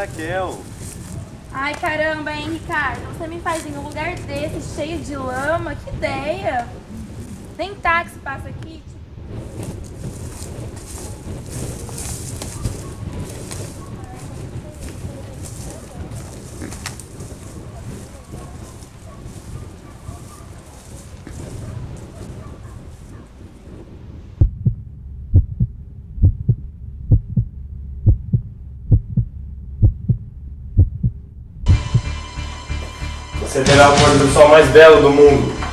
Raquel. Ai, caramba, hein, Ricardo? Você me faz em um lugar desse, cheio de lama? Que ideia! Nem táxi passa aqui. Você terá o pôr do sol mais belo do mundo.